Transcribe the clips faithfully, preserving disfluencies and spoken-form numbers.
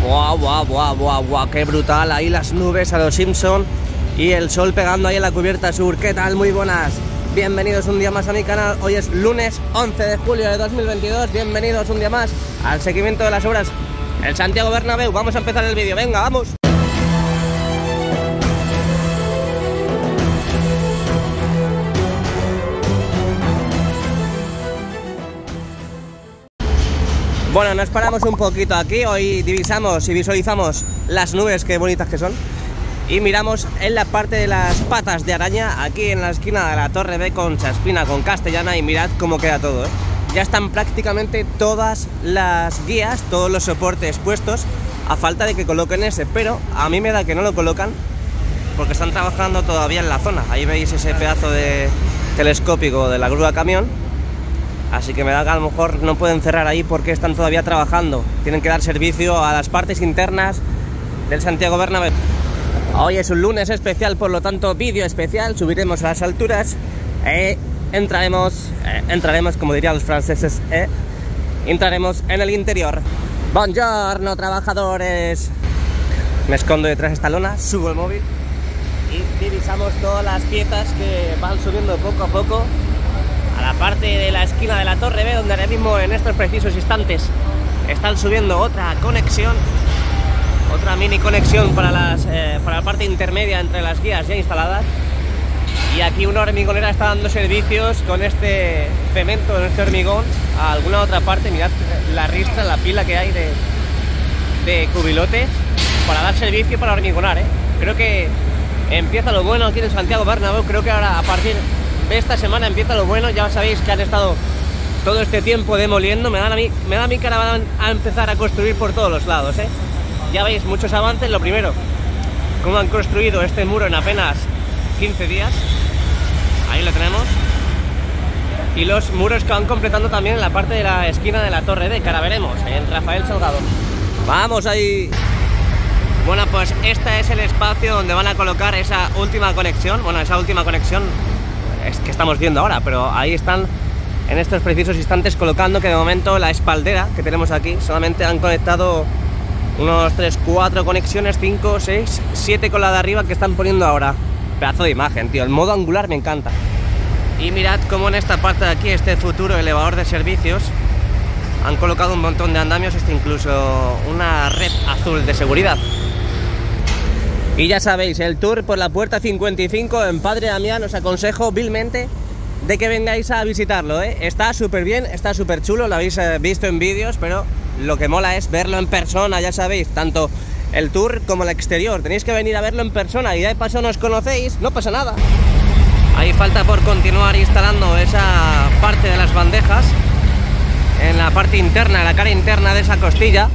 Buah, buah, buah, buah, buah, qué brutal. Ahí las nubes a los Simpson y el sol pegando ahí en la cubierta sur. ¿Qué tal? Muy buenas. Bienvenidos un día más a mi canal. Hoy es lunes once de julio de dos mil veintidós. Bienvenidos un día más al seguimiento de las obras en Santiago Bernabéu. Vamos a empezar el vídeo. Venga, vamos. Bueno, nos paramos un poquito aquí. Hoy divisamos y visualizamos las nubes, qué bonitas que son. Y miramos en la parte de las patas de araña, aquí en la esquina de la Torre B con Chaspina, con Castellana. Y mirad cómo queda todo, ¿eh? Ya están prácticamente todas las guías, todos los soportes puestos, a falta de que coloquen ese. Pero a mí me da que no lo colocan porque están trabajando todavía en la zona. Ahí veis ese pedazo de telescópico de la grúa camión. Así que me da que a lo mejor no pueden cerrar ahí porque están todavía trabajando. Tienen que dar servicio a las partes internas del Santiago Bernabéu. Hoy es un lunes especial, por lo tanto vídeo especial. Subiremos a las alturas e entraremos, eh, entraremos como dirían los franceses, eh, entraremos en el interior. Buongiorno, trabajadores. Me escondo detrás de esta lona, subo el móvil y divisamos todas las piezas que van subiendo poco a poco a la parte de la esquina de la Torre B, donde ahora mismo en estos precisos instantes están subiendo otra conexión, otra mini conexión para, las, eh, para la parte intermedia entre las guías ya instaladas. Y aquí una hormigonera está dando servicios con este cemento, con este hormigón, a alguna otra parte. Mirad la ristra, la pila que hay de, de cubilotes para dar servicio para hormigonar, ¿eh? Creo que empieza lo bueno aquí en Santiago Bernabéu. Creo que ahora a partir esta semana empieza lo bueno. Ya sabéis que han estado todo este tiempo demoliendo. Me, dan a mí, me da a mí que ahora van a empezar a construir por todos los lados, ¿eh? Ya veis muchos avances. Lo primero, cómo han construido este muro en apenas quince días. Ahí lo tenemos. Y los muros que van completando también en la parte de la esquina de la Torre D, que ahora veremos, en Rafael Salgado. Vamos ahí. Bueno, pues este es el espacio donde van a colocar esa última conexión. Bueno, esa última conexión es que estamos viendo ahora, pero ahí están en estos precisos instantes colocando, que de momento la espaldera que tenemos aquí solamente han conectado unos tres, cuatro conexiones, cinco, seis, siete con la de arriba que están poniendo ahora. Pedazo de imagen, tío, el modo angular me encanta. Y mirad cómo en esta parte de aquí, este futuro elevador de servicios, han colocado un montón de andamios, este incluso una red azul de seguridad. Y ya sabéis, el tour por la puerta cincuenta y cinco en Padre Damián, os aconsejo vilmente de que vengáis a visitarlo, ¿eh? Está súper bien, está súper chulo, lo habéis eh, visto en vídeos, pero lo que mola es verlo en persona. Ya sabéis, tanto el tour como el exterior, tenéis que venir a verlo en persona. Y de paso no os conocéis, no pasa nada. Ahí falta por continuar instalando esa parte de las bandejas en la parte interna, en la cara interna de esa costilla.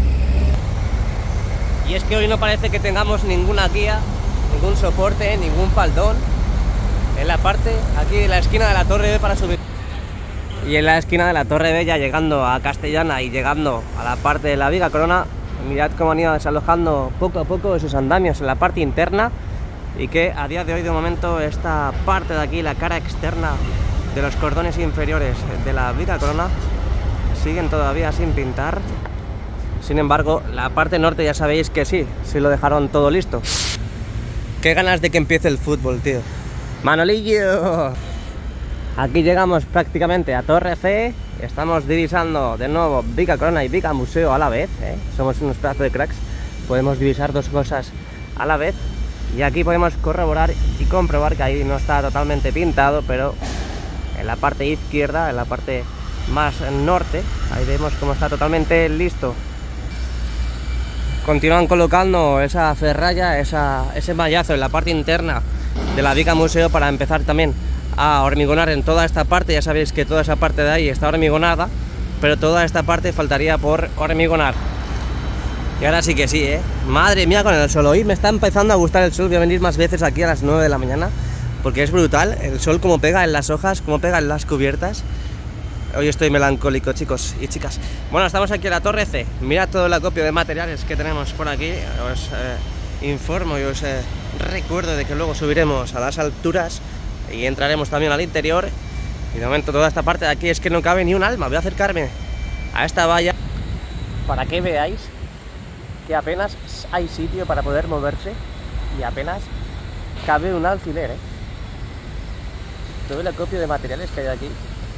Y es que hoy no parece que tengamos ninguna guía, ningún soporte, ningún faldón en la parte aquí de la esquina de la Torre B para subir. Y en la esquina de la Torre B, ya llegando a Castellana y llegando a la parte de la Viga Corona, mirad cómo han ido desalojando poco a poco esos andamios en la parte interna. Y que a día de hoy, de momento, esta parte de aquí, la cara externa de los cordones inferiores de la Viga Corona, siguen todavía sin pintar. Sin embargo, la parte norte ya sabéis que sí, sí lo dejaron todo listo. Qué ganas de que empiece el fútbol, tío. Manolillo. Aquí llegamos prácticamente a Torre C. Estamos divisando de nuevo Viga Corona y Viga Museo a la vez, ¿eh? Somos unos pedazos de cracks. Podemos divisar dos cosas a la vez. Y aquí podemos corroborar y comprobar que ahí no está totalmente pintado, pero en la parte izquierda, en la parte más norte, ahí vemos cómo está totalmente listo. Continúan colocando esa ferralla, esa, ese mallazo en la parte interna de la Viga Museo para empezar también a hormigonar en toda esta parte. Ya sabéis que toda esa parte de ahí está hormigonada, pero toda esta parte faltaría por hormigonar. Y ahora sí que sí, ¿eh? Madre mía con el sol. Hoy me está empezando a gustar el sol. Voy a venir más veces aquí a las nueve de la mañana porque es brutal el sol, como pega en las hojas, como pega en las cubiertas. Hoy estoy melancólico, chicos y chicas. Bueno, estamos aquí en la Torre C. Mirad todo el acopio de materiales que tenemos por aquí. Os eh, informo y os eh, recuerdo de que luego subiremos a las alturas y entraremos también al interior. Y de momento toda esta parte de aquí es que no cabe ni un alma. Voy a acercarme a esta valla para que veáis que apenas hay sitio para poder moverse y apenas cabe un alfiler, ¿eh? Todo el acopio de materiales que hay aquí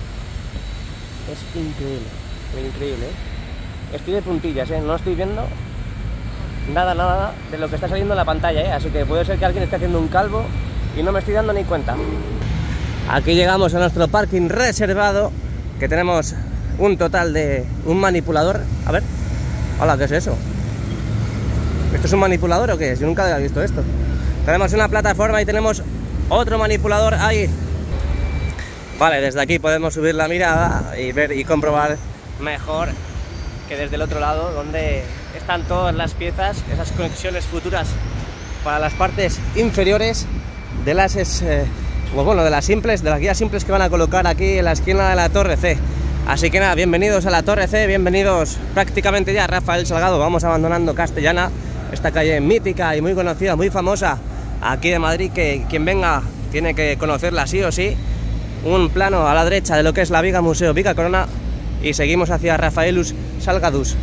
es increíble, increíble, ¿eh? Estoy de puntillas, ¿eh? No estoy viendo nada, nada de lo que está saliendo en la pantalla, ¿eh? Así que puede ser que alguien esté haciendo un calvo y no me estoy dando ni cuenta. Aquí llegamos a nuestro parking reservado, que tenemos un total de un manipulador. A ver, hola, ¿qué es eso? ¿Esto es un manipulador o qué es? Yo nunca había visto esto. Tenemos una plataforma y tenemos otro manipulador ahí. Vale, desde aquí podemos subir la mirada y ver y comprobar mejor que desde el otro lado, donde están todas las piezas, esas conexiones futuras para las partes inferiores de las eh, bueno, de las simples, de las guías simples que van a colocar aquí en la esquina de la Torre C. Así que nada, bienvenidos a la Torre C, bienvenidos prácticamente ya a Rafael Salgado. Vamos abandonando Castellana, esta calle mítica y muy conocida, muy famosa aquí de Madrid, que quien venga tiene que conocerla sí o sí. Un plano a la derecha de lo que es la Viga Museo Viga Corona y seguimos hacia Rafaelus Salgadus.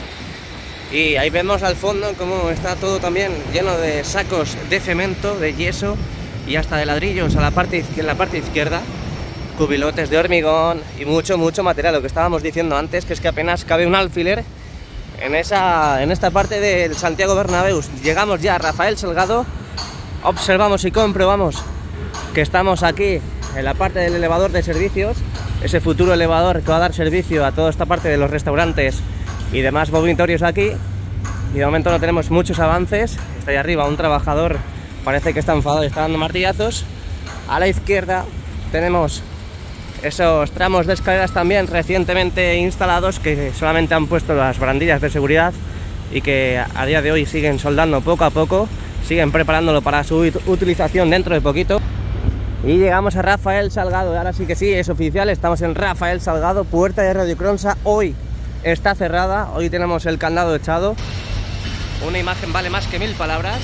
Y ahí vemos al fondo cómo está todo también lleno de sacos de cemento, de yeso y hasta de ladrillos a la parte, en la parte izquierda, cubilotes de hormigón y mucho, mucho material. Lo que estábamos diciendo antes, que es que apenas cabe un alfiler en, esa, en esta parte del Santiago Bernabéu. Llegamos ya a Rafael Salgado, observamos y comprobamos que estamos aquí en la parte del elevador de servicios, ese futuro elevador que va a dar servicio a toda esta parte de los restaurantes y demás vomitorios aquí. Y de momento no tenemos muchos avances. Está ahí arriba un trabajador, parece que está enfadado y está dando martillazos. A la izquierda tenemos esos tramos de escaleras también recientemente instalados, que solamente han puesto las barandillas de seguridad y que a día de hoy siguen soldando poco a poco, siguen preparándolo para su utilización dentro de poquito. Y llegamos a Rafael Salgado, ahora sí que sí, es oficial, estamos en Rafael Salgado, puerta de Radio Cronsa. Hoy está cerrada, hoy tenemos el candado echado. Una imagen vale más que mil palabras.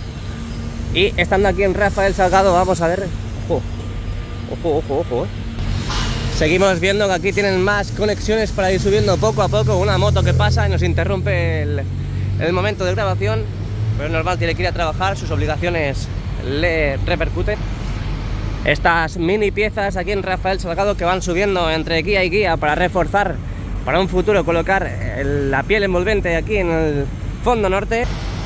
Y estando aquí en Rafael Salgado, vamos a ver. Ojo, ojo, ojo, ojo, eh. Seguimos viendo que aquí tienen más conexiones para ir subiendo poco a poco. Una moto que pasa y nos interrumpe el, el momento de grabación, pero es normal, tiene que ir a trabajar, sus obligaciones le repercuten. Estas mini piezas aquí en Rafael Salgado que van subiendo entre guía y guía para reforzar, para un futuro colocar el, la piel envolvente aquí en el fondo norte.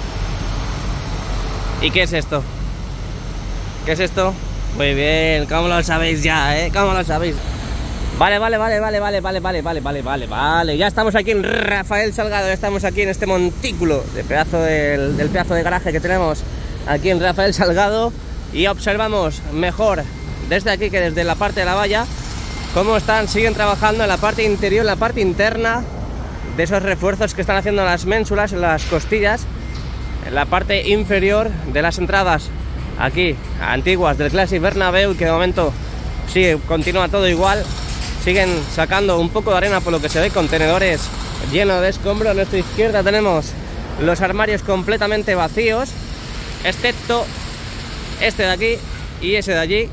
¿Y qué es esto? ¿Qué es esto? Muy bien, ¿cómo lo sabéis ya, eh? ¿Cómo lo sabéis? Vale, vale, vale, vale, vale, vale, vale, vale, vale, vale, vale. Ya estamos aquí en Rafael Salgado, ya estamos aquí en este montículo de pedazo del, del pedazo de garaje que tenemos aquí en Rafael Salgado. Y observamos mejor desde aquí que desde la parte de la valla cómo están, siguen trabajando en la parte interior, en la parte interna de esos refuerzos que están haciendo en las ménsulas, en las costillas, en la parte inferior de las entradas aquí antiguas del Classic Bernabéu, que de momento sigue, continúa todo igual. Siguen sacando un poco de arena por lo que se ve, contenedores llenos de escombros. A nuestra izquierda tenemos los armarios completamente vacíos, excepto este de aquí y ese de allí.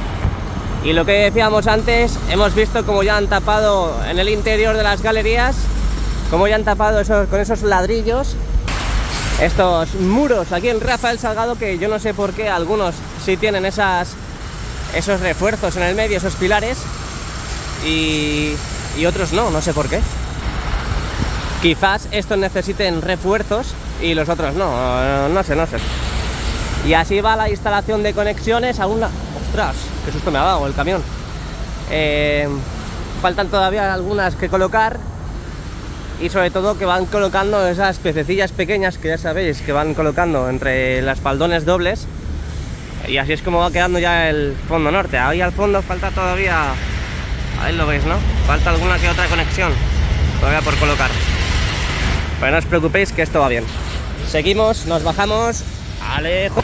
Y lo que decíamos antes, hemos visto como ya han tapado en el interior de las galerías, como ya han tapado esos, con esos ladrillos, estos muros aquí en Rafael Salgado, que yo no sé por qué algunos sí tienen esas, esos refuerzos en el medio, esos pilares, y, y otros no, no sé por qué. Quizás estos necesiten refuerzos y los otros no, no, no sé, no sé. Y así va la instalación de conexiones. Aún la... ¡Ostras! ¡Qué susto me ha dado el camión! Eh, faltan todavía algunas que colocar. Y sobre todo que van colocando esas pececillas pequeñas que ya sabéis que van colocando entre las faldones dobles. Y así es como va quedando ya el fondo norte. Ahí al fondo falta todavía... Ahí lo veis, ¿no? Falta alguna que otra conexión todavía por colocar. Pero no os preocupéis que esto va bien. Seguimos, nos bajamos. ¡Alejo!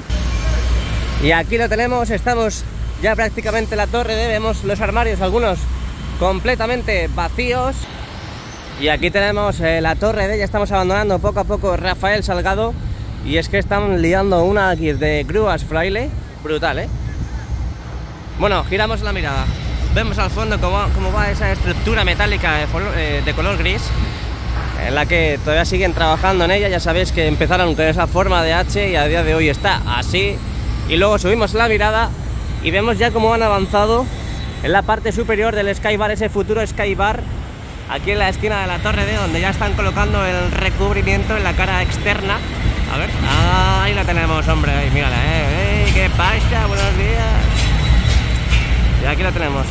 Y aquí lo tenemos, estamos ya prácticamente en la torre D, vemos los armarios, algunos completamente vacíos. Y aquí tenemos eh, la torre D, ya estamos abandonando poco a poco Rafael Salgado. Y es que están liando una aquí de grúas fraile, brutal, ¿eh? Bueno, giramos la mirada, vemos al fondo cómo, cómo va esa estructura metálica de, eh, de color gris. en la que todavía siguen trabajando en ella. Ya sabéis que empezaron con esa forma de H y a día de hoy está así. Y luego subimos la mirada y vemos ya cómo han avanzado en la parte superior del Skybar, ese futuro Skybar, aquí en la esquina de la Torre D, donde ya están colocando el recubrimiento en la cara externa. A ver, ah, ahí la tenemos, hombre, ahí, mírala, eh, eh, ¿qué pasa? Buenos días. Y aquí la tenemos.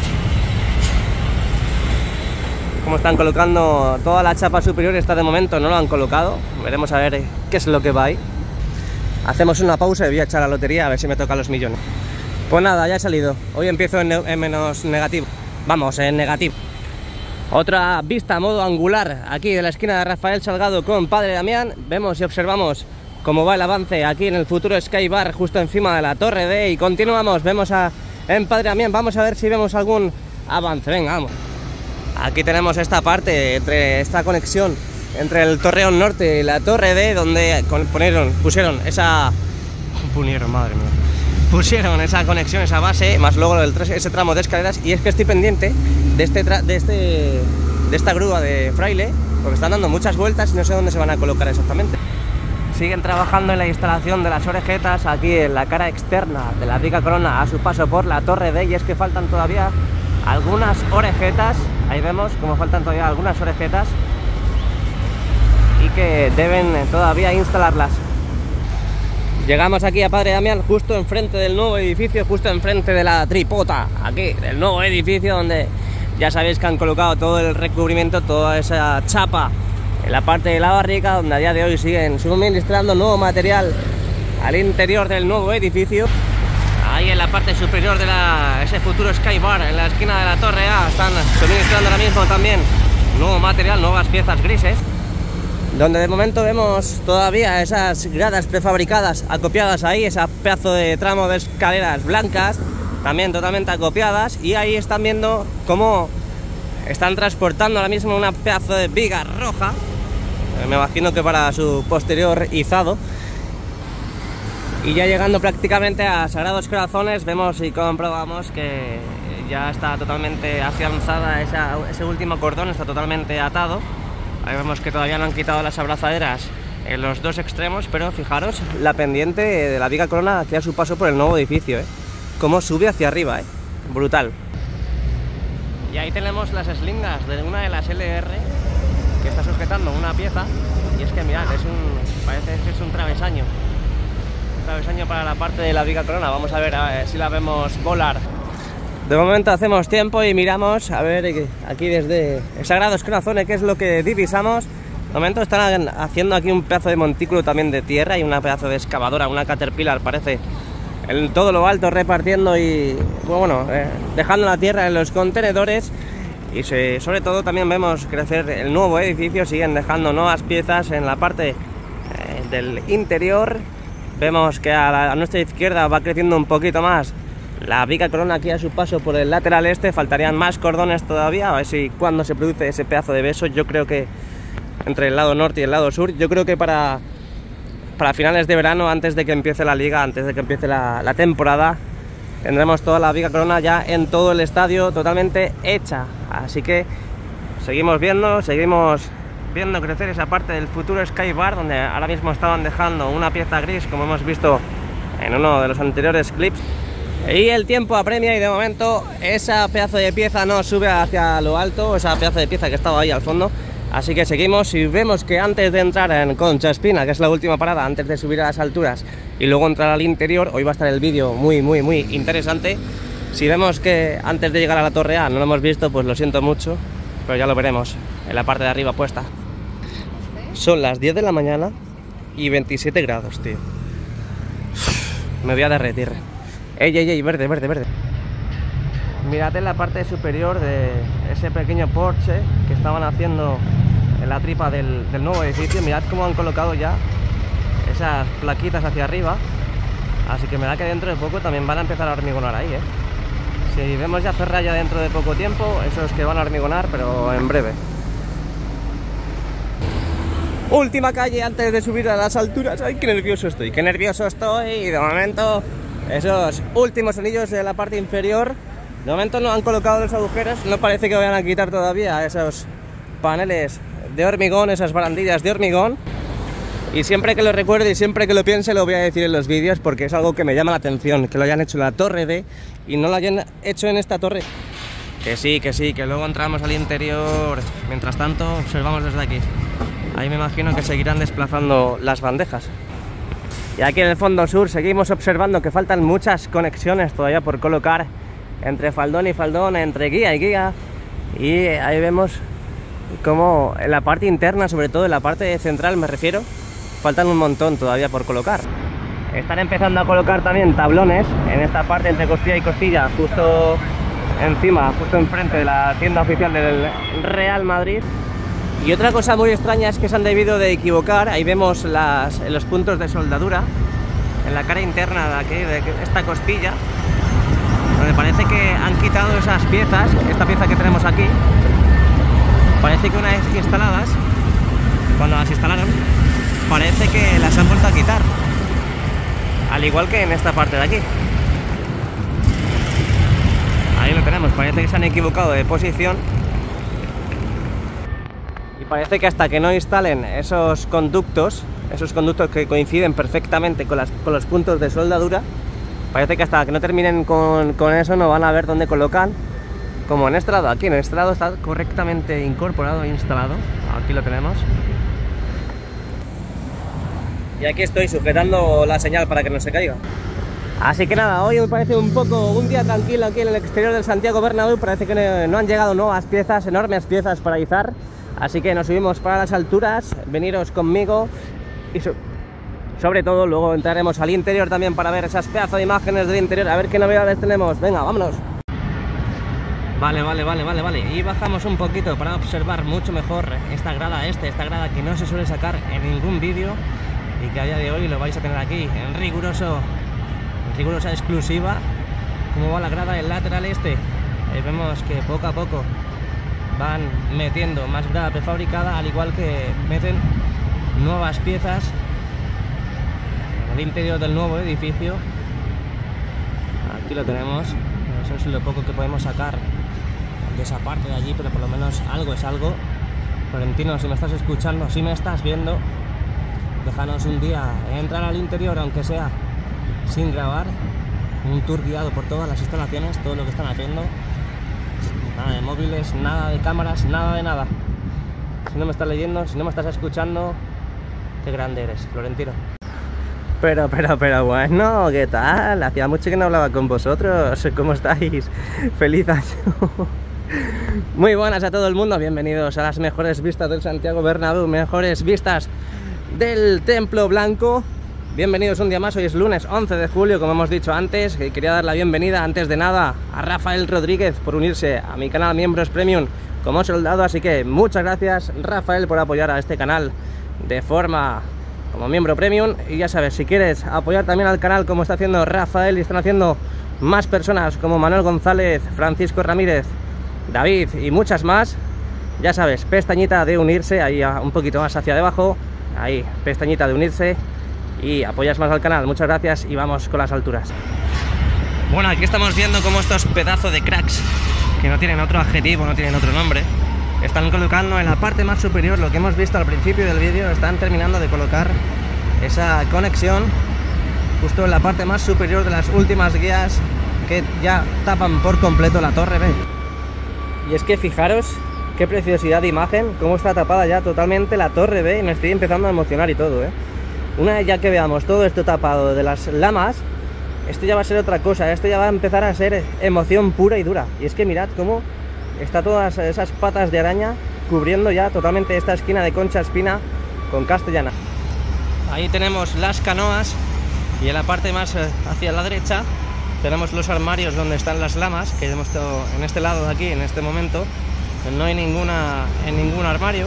Como están colocando toda la chapa superior, esta de momento no lo han colocado. Veremos a ver qué es lo que va ahí. Hacemos una pausa y voy a echar la lotería a ver si me toca los millones. Pues nada, ya he salido. Hoy empiezo en, en menos negativo. Vamos, en negativo. Otra vista a modo angular aquí de la esquina de Rafael Salgado con Padre Damián. Vemos y observamos cómo va el avance aquí en el futuro Skybar, justo encima de la Torre D. Y continuamos, vemos a en Padre Damián. Vamos a ver si vemos algún avance. Venga, vamos. Aquí tenemos esta parte, entre esta conexión entre el Torreón Norte y la Torre D, donde pusieron, pusieron esa... Pusieron, madre mía. Pusieron esa conexión, esa base, más luego el, ese tramo de escaleras. Y es que estoy pendiente de, este de, este, de esta grúa de Fraile, porque están dando muchas vueltas y no sé dónde se van a colocar exactamente. Siguen trabajando en la instalación de las orejetas aquí en la cara externa de la Viga Corona a su paso por la Torre D. Y es que faltan todavía algunas orejetas. Ahí vemos como faltan todavía algunas orejetas y que deben todavía instalarlas. Llegamos aquí a Padre Damián, justo enfrente del nuevo edificio, justo enfrente de la tripota, aquí, del nuevo edificio, donde ya sabéis que han colocado todo el recubrimiento, toda esa chapa en la parte de la barrica, donde a día de hoy siguen suministrando nuevo material al interior del nuevo edificio. Ahí en la parte superior de la, ese futuro Skybar, en la esquina de la Torre A, están suministrando ahora mismo también nuevo material, nuevas piezas grises, donde de momento vemos todavía esas gradas prefabricadas acopiadas ahí, ese pedazo de tramo de escaleras blancas, también totalmente acopiadas, y ahí están viendo cómo están transportando ahora mismo una pedazo de viga roja, me imagino que para su posterior izado. Y ya llegando prácticamente a Sagrados Corazones, vemos y comprobamos que ya está totalmente afianzada esa, ese último cordón, está totalmente atado. Ahí vemos que todavía no han quitado las abrazaderas en los dos extremos, pero fijaros la pendiente de la Viga Corona aquí a su paso por el nuevo edificio, ¿eh? Cómo sube hacia arriba, ¿eh? Brutal. Y ahí tenemos las eslingas de una de las L R que está sujetando una pieza, y es que mirad, es un, parece que es un travesaño. travesaño para la parte de la Viga Corona. Vamos a ver, a ver si la vemos volar. De momento hacemos tiempo y miramos a ver aquí desde Sagrados Corazones qué es lo que divisamos. De momento están haciendo aquí un pedazo de montículo también de tierra y una pedazo de excavadora, una Caterpillar parece, en todo lo alto repartiendo y bueno, eh, dejando la tierra en los contenedores. Y se, sobre todo también vemos crecer el nuevo edificio, siguen dejando nuevas piezas en la parte eh, del interior. Vemos que a, la, a nuestra izquierda va creciendo un poquito más la Viga Corona aquí a su paso por el lateral este. Faltarían más cordones todavía, a ver si cuando se produce ese pedazo de beso, yo creo que entre el lado norte y el lado sur, yo creo que para, para finales de verano, antes de que empiece la liga, antes de que empiece la, la temporada, tendremos toda la Viga Corona ya en todo el estadio totalmente hecha. Así que seguimos viendo, seguimos viendo crecer esa parte del futuro Skybar, donde ahora mismo estaban dejando una pieza gris, como hemos visto en uno de los anteriores clips. Y el tiempo apremia y de momento esa pedazo de pieza no sube hacia lo alto, esa pedazo de pieza que estaba ahí al fondo. Así que seguimos y vemos que antes de entrar en Concha Espina, que es la última parada, antes de subir a las alturas y luego entrar al interior, hoy va a estar el vídeo muy muy muy interesante. Si vemos que antes de llegar a la Torre A no lo hemos visto, pues lo siento mucho, pero ya lo veremos en la parte de arriba puesta. Son las diez de la mañana y veintisiete grados, tío. Me voy a derretir. Ey, ey, ey, verde, verde, verde. Mirad en la parte superior de ese pequeño porche que estaban haciendo en la tripa del, del nuevo edificio. Mirad cómo han colocado ya esas plaquitas hacia arriba. Así que me da que dentro de poco también van a empezar a hormigonar ahí, ¿eh? Si vemos ya Ferralla dentro de poco tiempo, eso es que van a hormigonar, pero en breve. Última calle antes de subir a las alturas. ¡Ay, qué nervioso estoy! ¡Qué nervioso estoy! Y de momento, esos últimos anillos de la parte inferior. De momento no han colocado los agujeros. No parece que vayan a quitar todavía esos paneles de hormigón, esas barandillas de hormigón. Y siempre que lo recuerde y siempre que lo piense lo voy a decir en los vídeos, porque es algo que me llama la atención, que lo hayan hecho en la torre D y no lo hayan hecho en esta torre. Que sí, que sí, que luego entramos al interior. Mientras tanto, observamos desde aquí. Ahí me imagino que seguirán desplazando las bandejas. Y aquí en el fondo sur seguimos observando que faltan muchas conexiones todavía por colocar entre faldón y faldón, entre guía y guía. Y ahí vemos como en la parte interna, sobre todo en la parte central me refiero, faltan un montón todavía por colocar. Están empezando a colocar también tablones en esta parte entre costilla y costilla, justo encima, justo enfrente de la tienda oficial del Real Madrid. Y otra cosa muy extraña es que se han debido de equivocar. Ahí vemos las, los puntos de soldadura en la cara interna de, aquí, de esta costilla, donde parece que han quitado esas piezas, esta pieza que tenemos aquí. Parece que una vez instaladas, cuando las instalaron, parece que las han vuelto a quitar, al igual que en esta parte de aquí. Ahí lo tenemos, parece que se han equivocado de posición. Y parece que hasta que no instalen esos conductos, esos conductos que coinciden perfectamente con, las, con los puntos de soldadura, parece que hasta que no terminen con, con eso no van a ver dónde colocan. Como en este lado, aquí en este lado está correctamente incorporado e instalado. Aquí lo tenemos. Y aquí estoy sujetando la señal para que no se caiga. Así que nada, hoy me parece un poco un día tranquilo aquí en el exterior del Santiago Bernabéu. Parece que no, no han llegado nuevas piezas, enormes piezas para izar. Así que nos subimos para las alturas, veniros conmigo. Y so sobre todo luego entraremos al interior también para ver esas pedazos de imágenes del interior. A ver qué novedades tenemos. Venga, vámonos. Vale, vale, vale, vale, vale. Y bajamos un poquito para observar mucho mejor esta grada este, esta grada que no se suele sacar en ningún vídeo y que a día de hoy lo vais a tener aquí en riguroso, en rigurosa exclusiva. Cómo va la grada del lateral este. Ahí vemos que poco a poco van metiendo más grada prefabricada, al igual que meten nuevas piezas en el interior del nuevo edificio. Aquí lo tenemos. Eso es lo poco que podemos sacar de esa parte de allí, pero por lo menos algo es algo. Florentino, si me estás escuchando, si me estás viendo, déjanos un día entrar al interior, aunque sea sin grabar, un tour guiado por todas las instalaciones, todo lo que están haciendo. Nada de móviles, nada de cámaras, nada de nada. Si no me estás leyendo, si no me estás escuchando, qué grande eres, Florentino. Pero, pero, pero bueno, ¿qué tal? Hacía mucho que no hablaba con vosotros. ¿Cómo estáis? ¡Feliz año! Muy buenas a todo el mundo, bienvenidos a las mejores vistas del Santiago Bernabéu, mejores vistas del Templo Blanco. Bienvenidos un día más, hoy es lunes once de julio, como hemos dicho antes. Quería dar la bienvenida, antes de nada, a Rafael Rodríguez por unirse a mi canal Miembros Premium como soldado. Así que muchas gracias, Rafael, por apoyar a este canal de forma como miembro premium. Y ya sabes, si quieres apoyar también al canal como está haciendo Rafael y están haciendo más personas como Manuel González, Francisco Ramírez, David y muchas más, ya sabes, pestañita de unirse, ahí un poquito más hacia abajo, ahí, pestañita de unirse y apoyas más al canal. Muchas gracias y vamos con las alturas. Bueno, aquí estamos viendo cómo estos pedazos de cracks, que no tienen otro adjetivo, no tienen otro nombre, están colocando en la parte más superior, lo que hemos visto al principio del vídeo. Están terminando de colocar esa conexión justo en la parte más superior de las últimas guías que ya tapan por completo la torre B. Y es que fijaros qué preciosidad de imagen, cómo está tapada ya totalmente la torre B, y me estoy empezando a emocionar y todo, ¿eh? Una vez ya que veamos todo esto tapado de las lamas, esto ya va a ser otra cosa, esto ya va a empezar a ser emoción pura y dura. Y es que mirad cómo está todas esas patas de araña cubriendo ya totalmente esta esquina de Concha Espina con Castellana. Ahí tenemos las canoas y en la parte más hacia la derecha tenemos los armarios donde están las lamas, que hemos estado en este lado de aquí en este momento. No hay ninguna en ningún armario.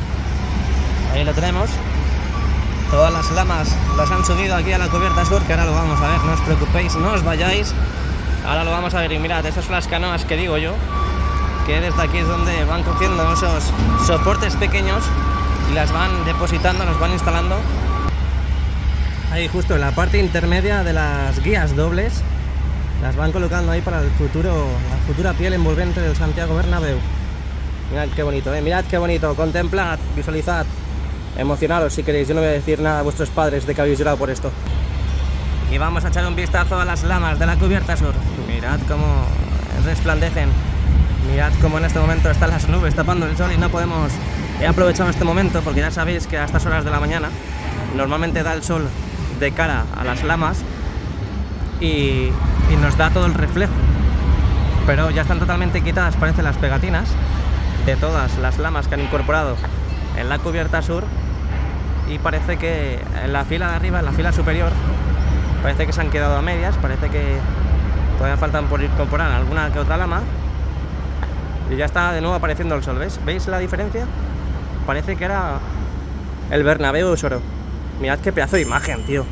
Ahí lo tenemos. Todas las lamas las han subido aquí a la cubierta sur, que ahora lo vamos a ver, no os preocupéis, no os vayáis. Ahora lo vamos a ver y mirad, estas son las canoas que digo yo, que desde aquí es donde van cogiendo esos soportes pequeños y las van depositando, las van instalando ahí justo en la parte intermedia de las guías dobles. Las van colocando ahí para el futuro, la futura piel envolvente del Santiago Bernabéu. Mirad qué bonito, ¿eh? Mirad qué bonito, contemplad, visualizad, emocionaros si queréis. Yo no voy a decir nada a vuestros padres de que habéis llorado por esto. Y vamos a echar un vistazo a las lamas de la cubierta sur. Mirad cómo resplandecen. Mirad cómo en este momento están las nubes tapando el sol y no podemos... He aprovechado este momento porque ya sabéis que a estas horas de la mañana normalmente da el sol de cara a las lamas y, y nos da todo el reflejo. Pero ya están totalmente quitadas, parecen las pegatinas de todas las lamas que han incorporado en la cubierta sur, y parece que en la fila de arriba, en la fila superior, parece que se han quedado a medias, parece que todavía faltan por incorporar alguna que otra lama y ya está de nuevo apareciendo el sol. ¿Veis? ¿Veis la diferencia? Parece que era el Bernabéu de Soro. Mirad qué pedazo de imagen, tío.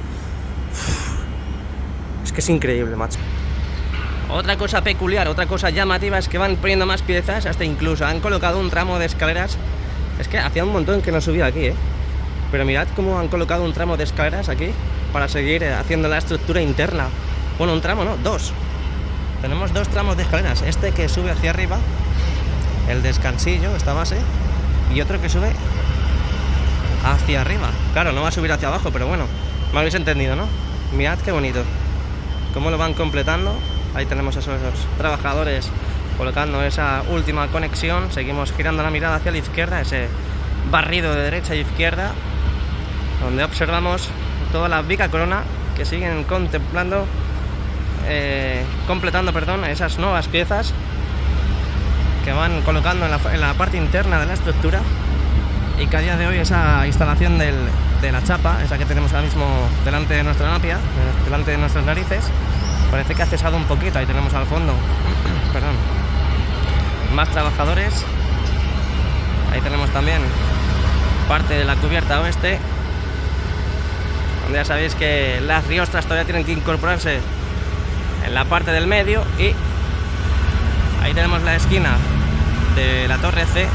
Es que es increíble, macho. Otra cosa peculiar, otra cosa llamativa es que van poniendo más piezas, hasta incluso han colocado un tramo de escaleras. Es que hacía un montón que no subía aquí, ¿eh? Pero mirad cómo han colocado un tramo de escaleras aquí para seguir haciendo la estructura interna. Bueno, un tramo no, dos. Tenemos dos tramos de escaleras. Este que sube hacia arriba, el descansillo, esta base, y otro que sube hacia arriba. Claro, no va a subir hacia abajo, pero bueno, me habéis entendido, ¿no? Mirad qué bonito. Cómo lo van completando. Ahí tenemos a esos, esos trabajadores colocando esa última conexión. Seguimos girando la mirada hacia la izquierda, ese barrido de derecha e izquierda, donde observamos toda la viga corona que siguen contemplando, eh, completando, perdón, esas nuevas piezas que van colocando en la, en la parte interna de la estructura, y que a día de hoy esa instalación del, de la chapa, esa que tenemos ahora mismo delante de nuestra napia, delante de nuestras narices, parece que ha cesado un poquito. Ahí tenemos al fondo perdón, más trabajadores. Ahí tenemos también parte de la cubierta oeste, donde ya sabéis que las riostras todavía tienen que incorporarse en la parte del medio. Y ahí tenemos la esquina de la torre C,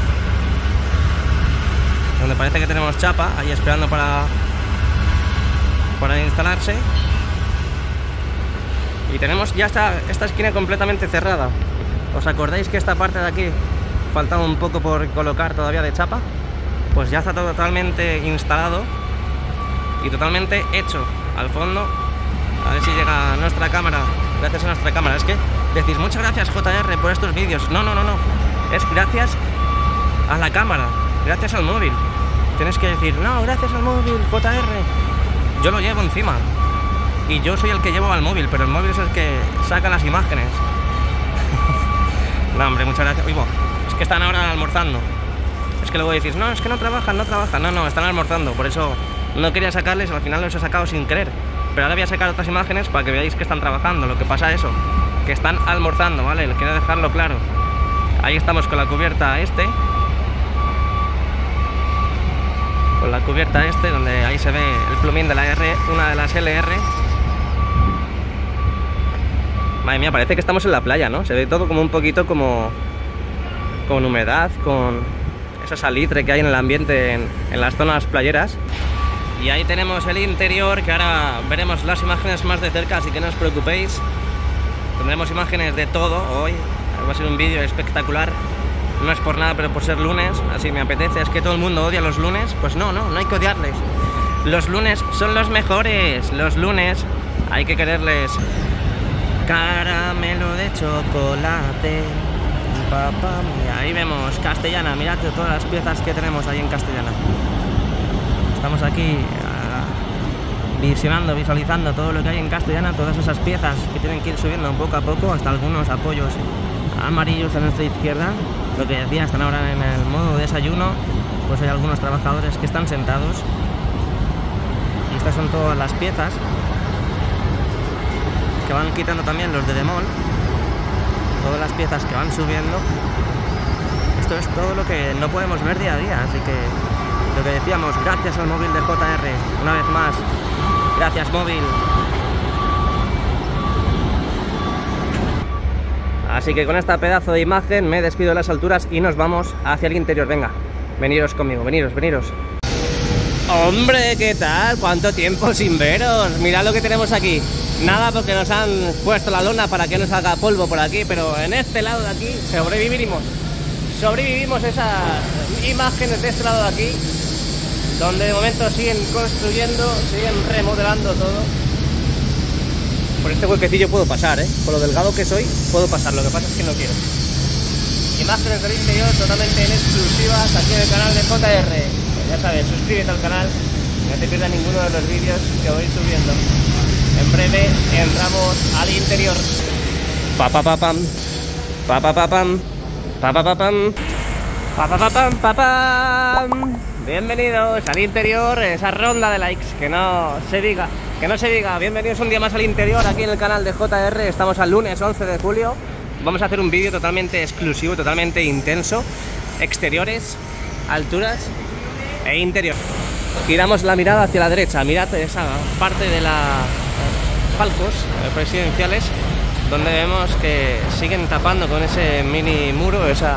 donde parece que tenemos chapa ahí esperando para, para instalarse. Y tenemos ya esta, esta esquina completamente cerrada. ¿Os acordáis que esta parte de aquí faltaba un poco por colocar todavía de chapa? Pues ya está todo totalmente instalado y totalmente hecho. Al fondo, a ver si llega a nuestra cámara. Gracias a nuestra cámara. Es que decís, muchas gracias J R por estos vídeos. No, no, no, no. Es gracias a la cámara, gracias al móvil. Tienes que decir, no, gracias al móvil, J R. Yo lo llevo encima. Y yo soy el que llevo al móvil, pero el móvil es el que saca las imágenes. No, hombre, muchas gracias. Uy, bo, es que están ahora almorzando. Es que luego decís, no, es que no trabajan, no trabajan. No, no, están almorzando. Por eso no quería sacarles, al final los he sacado sin querer. Pero ahora voy a sacar otras imágenes para que veáis que están trabajando. Lo que pasa es eso, que están almorzando, ¿vale? Quiero dejarlo claro. Ahí estamos con la cubierta este. Con la cubierta este, donde ahí se ve el plumín de la R, una de las L R. Madre mía, parece que estamos en la playa, ¿no? Se ve todo como un poquito como... con humedad, con esa salitre que hay en el ambiente en, en las zonas playeras. Y ahí tenemos el interior, que ahora veremos las imágenes más de cerca, así que no os preocupéis. Tendremos imágenes de todo hoy. Va a ser un vídeo espectacular. No es por nada, pero por ser lunes, así me apetece. Es que todo el mundo odia los lunes. Pues no, no, no hay que odiarles. Los lunes son los mejores. Los lunes hay que quererles. Caramelo de chocolate, papá. Mira, ahí vemos Castellana. Mirad todas las piezas que tenemos ahí en Castellana. Estamos aquí uh, visionando, visualizando todo lo que hay en Castellana, todas esas piezas que tienen que ir subiendo poco a poco, hasta algunos apoyos amarillos a nuestra izquierda. Lo que decía, están ahora en el modo desayuno, pues hay algunos trabajadores que están sentados. Y estas son todas las piezas que van quitando también los de demol, todas las piezas que van subiendo. Esto es todo lo que no podemos ver día a día, así que lo que decíamos, gracias al móvil de J R, una vez más, gracias móvil. Así que con esta pedazo de imagen me despido de las alturas y nos vamos hacia el interior. Venga, veniros conmigo, veniros, veniros. Hombre, ¿qué tal? ¿Cuánto tiempo sin veros? Mirad lo que tenemos aquí. Nada, porque nos han puesto la lona para que no salga polvo por aquí, pero en este lado de aquí sobreviviremos. sobrevivimos esas imágenes de este lado de aquí, donde de momento siguen construyendo, siguen remodelando todo. Por este huequecillo puedo pasar, ¿eh? Por lo delgado que soy, puedo pasar, lo que pasa es que no quiero. Imágenes del interior totalmente en exclusivas aquí en el canal de J R. Ya sabes, suscríbete al canal, no te pierdas ninguno de los vídeos que voy subiendo. En breve entramos al interior. Pa pa pa pam, pa pa pa pam, pa pa pa pam, pa pa pa pam, pa pam. Bienvenidos al interior, esa ronda de likes, que no se diga, que no se diga. Bienvenidos un día más al interior aquí en el canal de J R. Estamos al lunes once de julio. Vamos a hacer un vídeo totalmente exclusivo, totalmente intenso. Exteriores, alturas e interior. Giramos la mirada hacia la derecha, mirad esa parte de los palcos presidenciales, donde vemos que siguen tapando con ese mini muro, esa,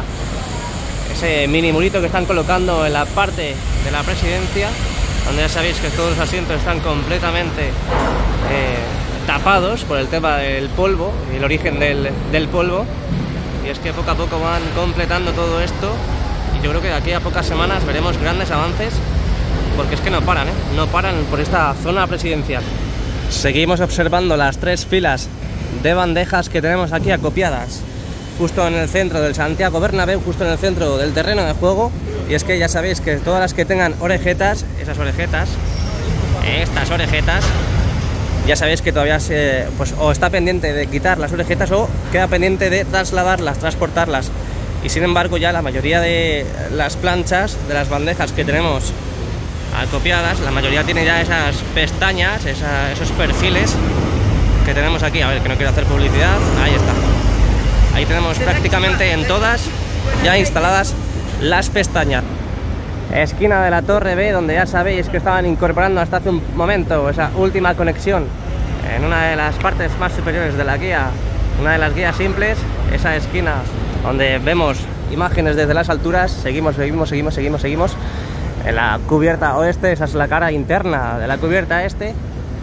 ese mini murito que están colocando en la parte de la presidencia, donde ya sabéis que todos los asientos están completamente eh, tapados por el tema del polvo y el origen del, del polvo. Y es que poco a poco van completando todo esto, y yo creo que de aquí a pocas semanas veremos grandes avances, porque es que no paran, ¿eh? No paran por esta zona presidencial. Seguimos observando las tres filas de bandejas que tenemos aquí acopiadas justo en el centro del Santiago Bernabéu, justo en el centro del terreno de juego. Y es que ya sabéis que todas las que tengan orejetas, esas orejetas, estas orejetas, ya sabéis que todavía se, pues, o está pendiente de quitar las orejetas o queda pendiente de trasladarlas, transportarlas. Y sin embargo ya la mayoría de las planchas de las bandejas que tenemos acopiadas, la mayoría tiene ya esas pestañas, esa, esos perfiles que tenemos aquí. A ver, que no quiero hacer publicidad, ahí está. Ahí tenemos prácticamente en todas ya instaladas las pestañas. Esquina de la Torre B, donde ya sabéis que estaban incorporando hasta hace un momento esa última conexión en una de las partes más superiores de la guía, una de las guías simples, esa esquina donde vemos imágenes desde las alturas. Seguimos, seguimos, seguimos, seguimos, seguimos. En la cubierta oeste, esa es la cara interna de la cubierta este.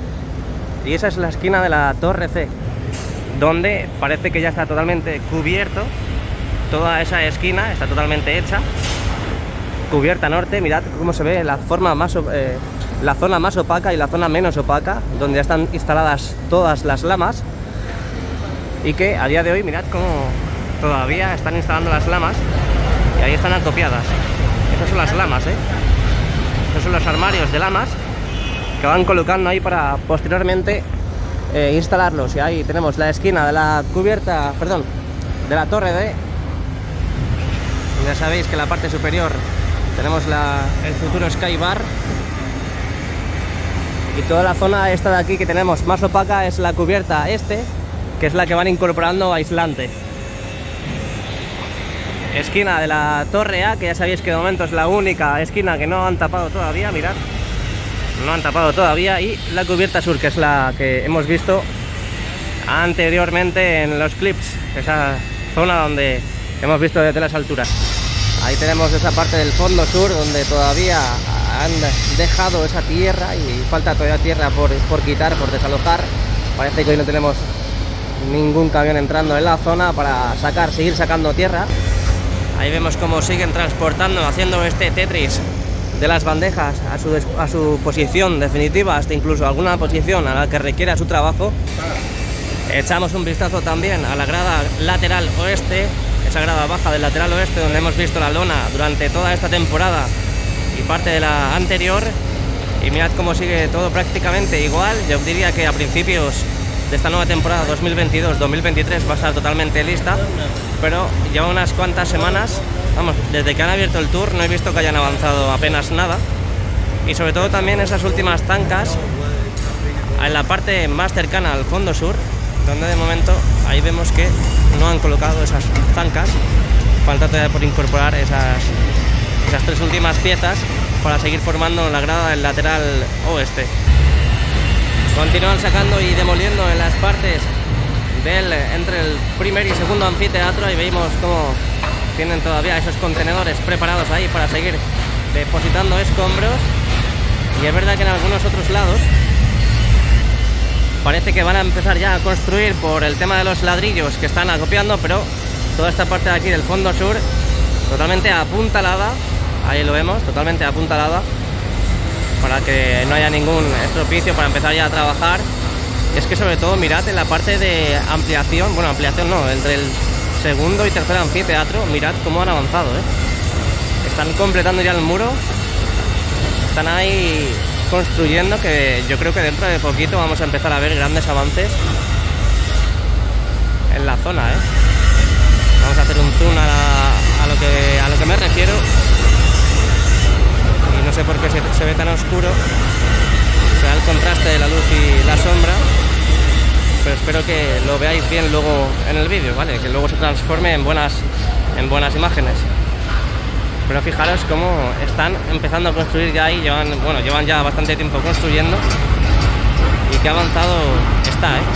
Y esa es la esquina de la Torre C, donde parece que ya está totalmente cubierto. Toda esa esquina está totalmente hecha. Cubierta norte, mirad cómo se ve la forma más, eh, la zona más opaca y la zona menos opaca, donde ya están instaladas todas las lamas. Y que a día de hoy, mirad cómo todavía están instalando las lamas, y ahí están acopiadas. Esas son las lamas, ¿eh? Esos son los armarios de lamas que van colocando ahí para posteriormente eh, instalarlos. Y ahí tenemos la esquina de la cubierta, perdón, de la Torre D. Ya sabéis que en la parte superior tenemos la, el futuro Sky Bar. Y toda la zona esta de aquí que tenemos más opaca es la cubierta este, que es la que van incorporando aislante. Esquina de la Torre A, que ya sabéis que de momento es la única esquina que no han tapado todavía, mirad, no han tapado todavía. Y la cubierta sur, que es la que hemos visto anteriormente en los clips, esa zona donde hemos visto desde las alturas. Ahí tenemos esa parte del fondo sur, donde todavía han dejado esa tierra y falta todavía tierra por, por quitar, por desalojar. Parece que hoy no tenemos ningún camión entrando en la zona para sacar, seguir sacando tierra. Ahí vemos cómo siguen transportando, haciendo este Tetris de las bandejas a su, a su posición definitiva, hasta incluso alguna posición a la que requiera su trabajo. Echamos un vistazo también a la grada lateral oeste, esa grada baja del lateral oeste, donde hemos visto la lona durante toda esta temporada y parte de la anterior. Y mirad cómo sigue todo prácticamente igual. Yo diría que a principios de esta nueva temporada dos mil veintidós dos mil veintitrés va a estar totalmente lista, pero lleva unas cuantas semanas, vamos, desde que han abierto el tour no he visto que hayan avanzado apenas nada. Y sobre todo también esas últimas zancas en la parte más cercana al fondo sur, donde de momento ahí vemos que no han colocado esas zancas. Falta todavía por incorporar esas, esas tres últimas piezas para seguir formando la grada del lateral oeste. Continúan sacando y demoliendo en las partes del, entre el primer y segundo anfiteatro, y vemos cómo tienen todavía esos contenedores preparados ahí para seguir depositando escombros. Y es verdad que en algunos otros lados parece que van a empezar ya a construir por el tema de los ladrillos que están acopiando, pero toda esta parte de aquí del fondo sur totalmente apuntalada. Ahí lo vemos, totalmente apuntalada, para que no haya ningún estropicio para empezar ya a trabajar. Y es que sobre todo mirad en la parte de ampliación, bueno, ampliación no, entre el segundo y tercer anfiteatro, mirad cómo han avanzado, ¿eh? Están completando ya el muro, están ahí construyendo, que yo creo que dentro de poquito vamos a empezar a ver grandes avances en la zona, ¿eh? Vamos a hacer un zoom a, la, a, lo, que, a lo que me refiero. Y no sé por qué se, se ve tan oscuro, será el contraste de la luz y la sombra, pero espero que lo veáis bien luego en el vídeo, ¿vale? Que luego se transforme en buenas, en buenas imágenes. Pero fijaros cómo están empezando a construir ya ahí, llevan, bueno, llevan ya bastante tiempo construyendo, y qué avanzado está, ¿eh?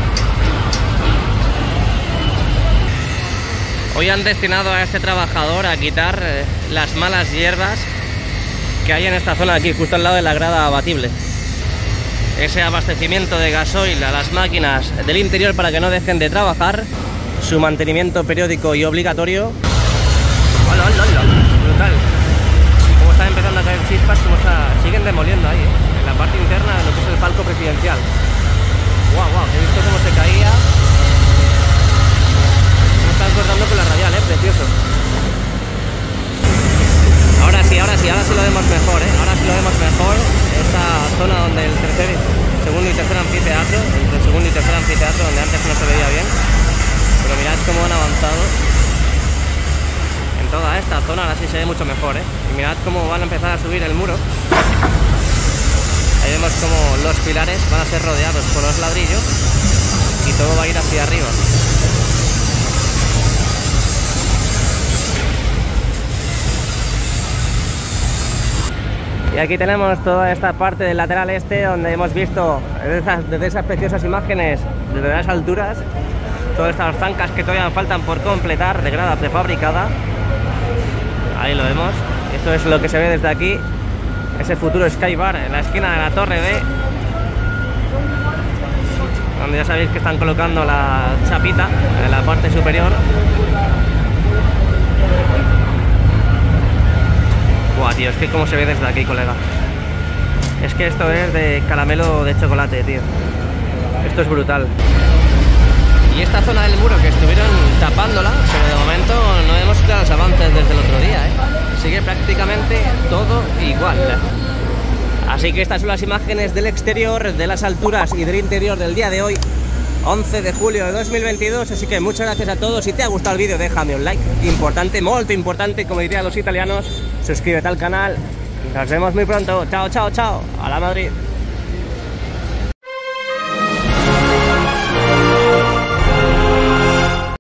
Hoy han destinado a este trabajador a quitar eh, las malas hierbas que hay en esta zona de aquí, justo al lado de la grada abatible. Ese abastecimiento de gasoil a las máquinas del interior para que no dejen de trabajar, su mantenimiento periódico y obligatorio. ¡Hola, hola, hola! Brutal. Como están empezando a caer chispas, como está... siguen demoliendo ahí, ¿eh? En la parte interna de lo que es el palco presidencial. ¡Guau, guau! He visto cómo se caía. Cómo están cortando con la radial, ¿eh? Precioso. Ahora sí, ahora sí, ahora sí lo vemos mejor, ¿eh? Ahora sí lo vemos mejor. Esta zona donde el tercer, segundo y tercer anfiteatro, entre el segundo y tercer anfiteatro, donde antes no se veía bien. Pero mirad cómo han avanzado. En toda esta zona ahora sí se ve mucho mejor, ¿eh? Y mirad cómo van a empezar a subir el muro. Ahí vemos cómo los pilares van a ser rodeados por los ladrillos y todo va a ir hacia arriba. Y aquí tenemos toda esta parte del lateral este, donde hemos visto desde esas, desde esas preciosas imágenes, desde las alturas, todas estas zancas que todavía faltan por completar de grada prefabricada. Ahí lo vemos. Esto es lo que se ve desde aquí, ese futuro Sky Bar en la esquina de la Torre B, donde ya sabéis que están colocando la chapita en la parte superior. Buah, tío, es que como se ve desde aquí, colega. Es que esto es de caramelo de chocolate, tío. Esto es brutal. Y esta zona del muro que estuvieron tapándola, pero de momento no vemos claros avances desde el otro día, ¿eh? Sigue prácticamente todo igual. Así que estas son las imágenes del exterior, de las alturas y del interior del día de hoy, once de julio de dos mil veintidós. Así que muchas gracias a todos. Si te ha gustado el vídeo, déjame un like, importante, molto importante, como dirían los italianos. Suscríbete al canal y nos vemos muy pronto. Chao, chao, chao. A la Madrid.